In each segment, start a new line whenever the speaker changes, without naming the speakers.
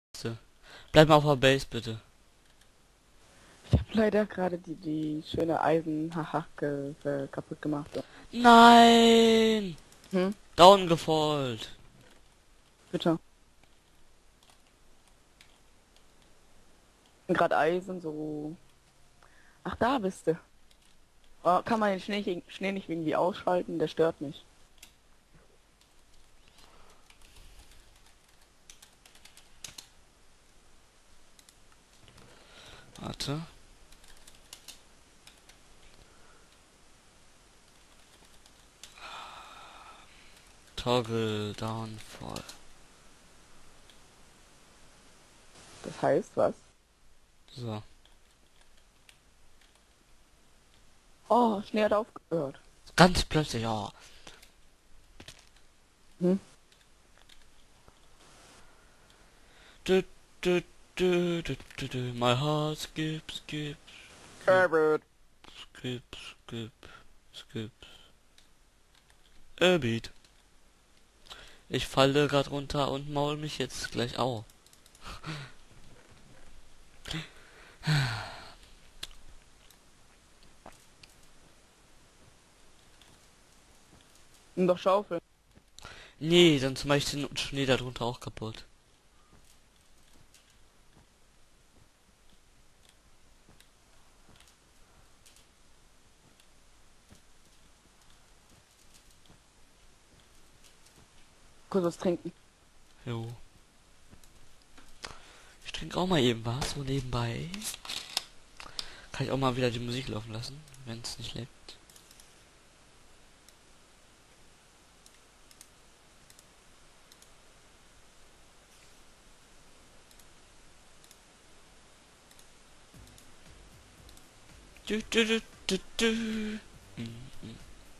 Bleib mal auf der Base, bitte.
Ich habe leider gerade die schöne Eisenhacke kaputt gemacht.
Nein!
Hm?
Down gefallt.
Bitte. Gerade Eisen so. Ach, da bist du. Oh, kann man den Schnee nicht irgendwie ausschalten? Der stört mich.
Warte. Toggle Downfall.
Das heißt was?
So.
Oh, Schnee hat aufgehört.
Ganz plötzlich, oh.
Hm?
Du, du, du. My heart skips.
Herbert.
Skips. A beat. Ich falle grad runter und maul mich jetzt gleich auf.
Nimm doch Schaufel.
Nee, dann zum Beispiel den Schnee darunter auch kaputt.
Kurz was trinken.
Jo. Ich trinke auch mal eben was, so nebenbei. Kann ich auch mal wieder die Musik laufen lassen, wenn es nicht lebt. Du. Mm.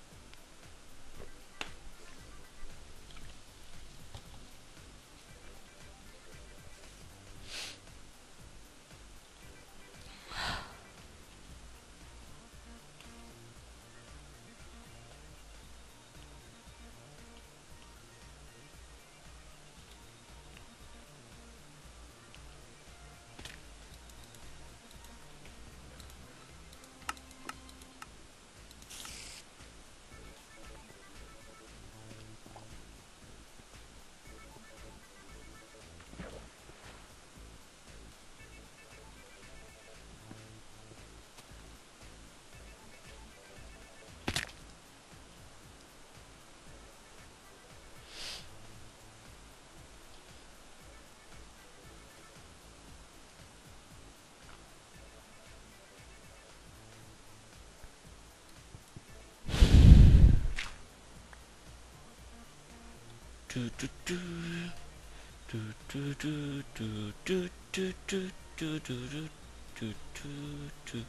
Du, du, du. Du, du, du, du, du, du, du, du, du, du, du, du.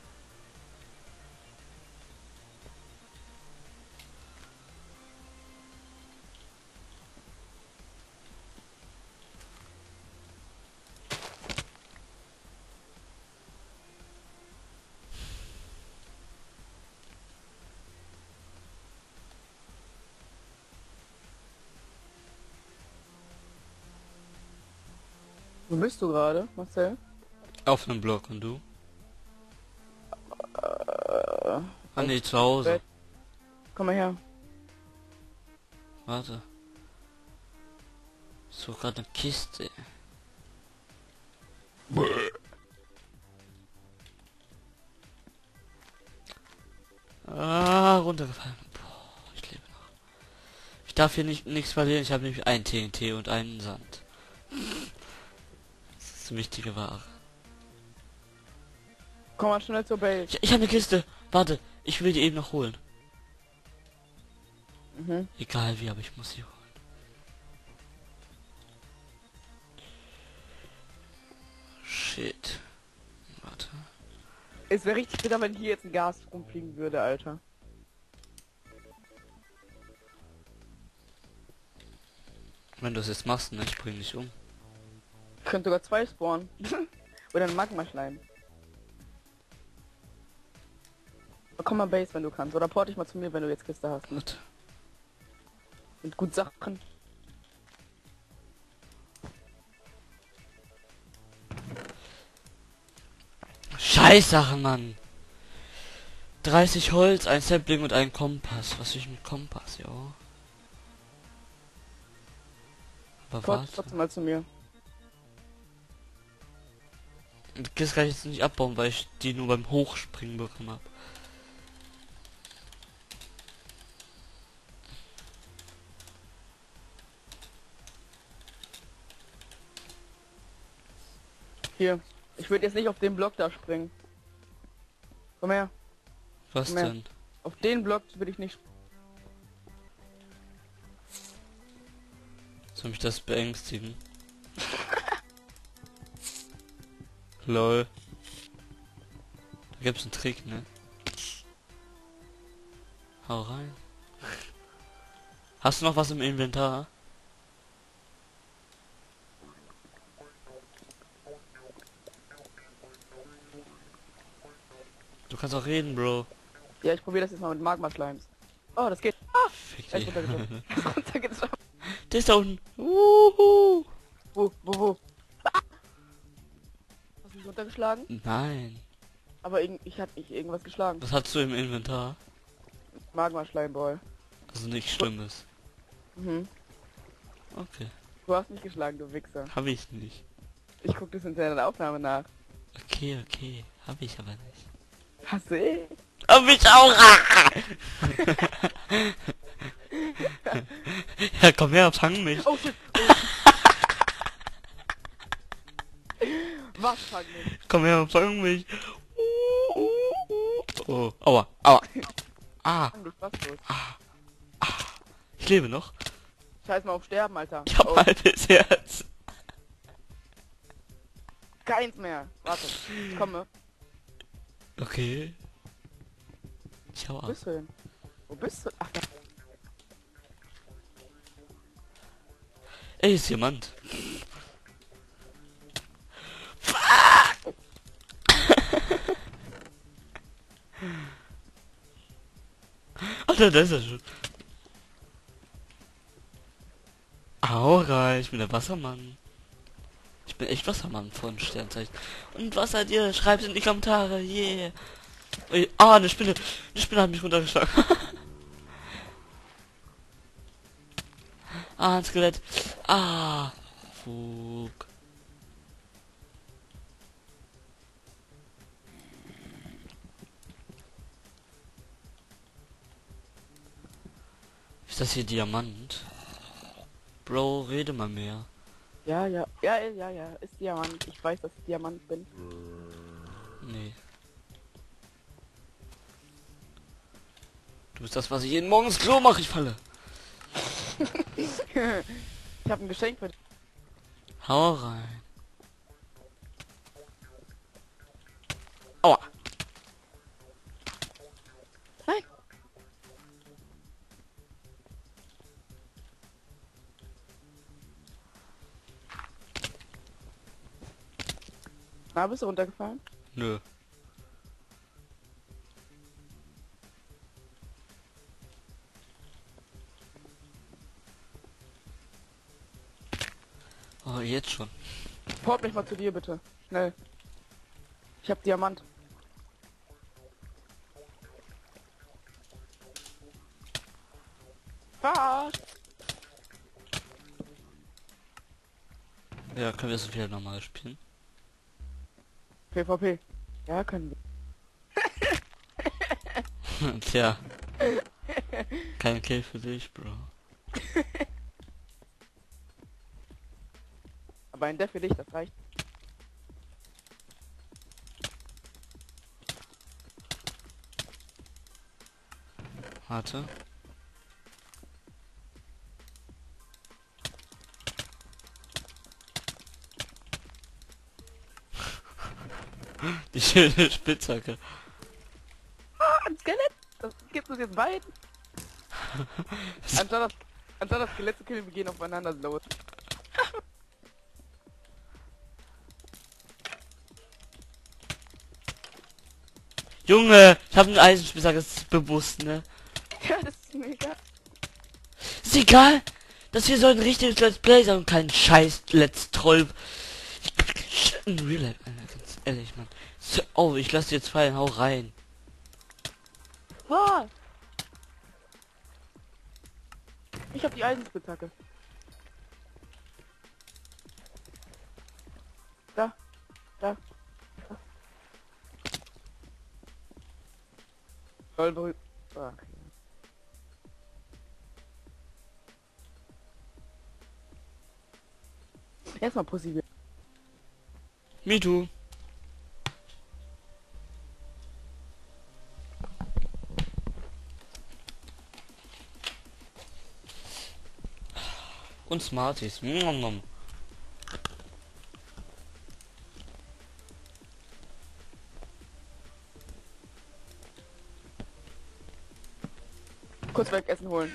Wo bist du gerade, Marcel?
Auf einem Block und du? Ah
Auf
nee, zu Hause.
Bett. Komm mal her.
Warte. So gerade eine Kiste. Ah, runtergefallen. Boah, ich lebe noch. Ich darf hier nicht nichts verlieren. Ich habe nämlich ein TNT und einen Sand. Das ist wichtige Ware.
Komm mal schnell zur Base.
Ich habe eine Kiste. Warte, ich will die eben noch holen.
Mhm.
Egal wie, aber ich muss sie holen. Shit. Warte.
Es wäre richtig bitter, wenn hier jetzt ein Gas rumfliegen würde, Alter.
Wenn du es jetzt machst, ne, ich bring dich um.
Ich könnte sogar zwei spawnen. Oder ein Magma-Schleim. Komm mal Base, wenn du kannst. Oder port dich mal zu mir, wenn du jetzt Kiste hast.
Warte.
Mit gut Sachen.
Scheißsachen, Mann. 30 Holz, ein Sapling und ein Kompass. Was will ich mit Kompass, ja? Aber
Gott,
warte.
trotzdem mal zu mir.
Das kann ich jetzt nicht abbauen, weil ich die nur beim Hochspringen bekommen habe.
Hier. Ich würde jetzt nicht auf den Block da springen. Komm her.
Was
Komm her.
denn?
Auf den Block würde ich nicht.
Soll mich das beängstigen? Lol. Da gibt's einen Trick, ne? Hau rein. Hast du noch was im Inventar? Du kannst auch reden, Bro.
Ja, ich probiere das jetzt mal mit Magma-Slimes. Oh, das geht. Ah!
Fick
Er ist
dich.
runtergeschafft. Er ist runtergeschafft.
Der ist da unten. Wuhu.
Wo? Ah! Hast du mich runtergeschlagen?
Nein.
Aber ich hab nicht irgendwas geschlagen.
Was hast du im Inventar?
Magma-Schleimball.
Also nichts Schlimmes.
Mhm.
Okay.
Du hast mich geschlagen, du Wichser.
Hab ich nicht.
Ich guck das in deiner Aufnahme nach.
Okay. Hab ich aber nicht.
Hast du eh?
Hab ich auch. Ja, komm her, fang mich.
Oh shit. Was fang mich?
Komm her, fang mich. Oh, aua. Ah,
Fang dich, was los?
ich lebe noch.
Scheiß mal auf Sterben, Alter.
Ich hab
Oh,
ein halbes Herz.
keins mehr. Warte, ich komme.
Okay. Ich hau
Wo
ab.
bist du denn? Wo bist du? Ach, da.
Ey, ist jemand. Alter, da ist er schon. Aura, ich bin der Wassermann. Ich bin echt Wassermann von Sternzeichen. Und was seid ihr? Schreibt in die Kommentare. Yeah. Ui, ah, eine Spinne. Eine Spinne hat mich runtergeschlagen. Ah, ein Skelett. Ah. Fug. Ist das hier Diamant? Bro, rede mal mehr.
Ja, ist Diamant. Ich weiß, dass ich Diamant bin.
Nee. Du bist das, was ich jeden Morgen ins Klo mache. Ich falle.
Ich habe ein Geschenk für dich.
Hau rein. Aua.
Nein. Na, bist du runtergefallen?
Nö. Oh, jetzt schon.
Port mich mal zu dir, bitte. Schnell. Ich hab Diamant. Verarscht!
Ja, können wir es wieder normal spielen?
PvP. Ja, können wir.
Tja. Kein Kill für dich, Bro.
Aber ein Death für dich, das reicht.
Warte. Die schöne Spitzhacke.
Ah, ein Skelett! Das gibt uns jetzt beiden. Anstatt das Skelett zu killen, wir gehen aufeinander los.
Junge, ich hab einen Eisenspitzhacke, das ist bewusst, ne?
Ja, das ist mir egal.
Ist egal, dass wir so ein richtiges Let's Play sein und kein scheiß Let's Troll. In Real Life, Alter, ganz ehrlich, Mann. So, oh, ich lasse jetzt fallen, hau rein.
Ah! Ich hab die Eisenspitzhacke. Da. Da. Voll okay. Erstmal Pussy.
Me too. Und Smarties. Nom.
Kurz weg Essen holen.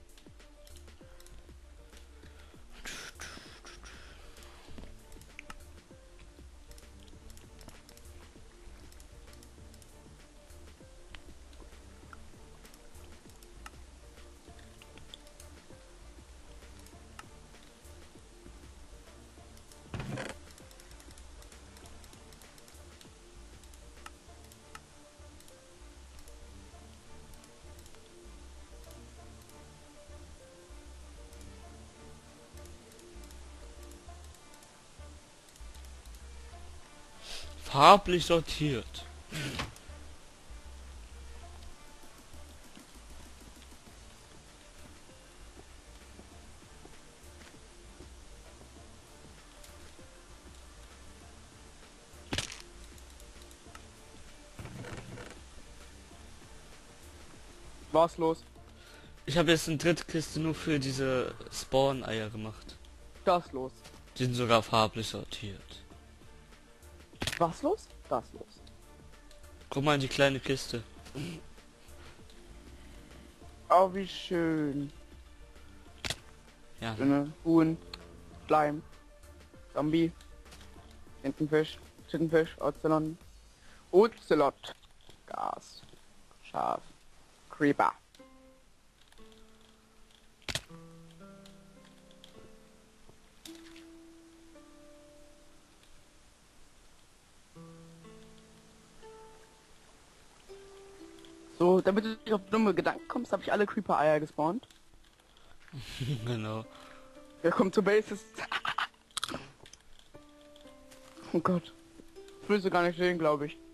Farblich sortiert.
Was los?
Ich habe jetzt eine dritte Kiste nur für diese Spawn-Eier gemacht.
Das los.
Die sind sogar farblich sortiert.
Was los? Das los.
Guck mal in die kleine Kiste.
Oh, wie schön.
Ja.
Spinne, Huhn, Schleim, Zombie, Tintenfisch, Ocelot, Ocelot, Gas, Schaf, Creeper. So, damit du nicht auf dumme Gedanken kommst, habe ich alle Creeper-Eier gespawnt.
Genau.
Willkommen zur Basis. Oh Gott. Das willst du gar nicht sehen, glaube ich.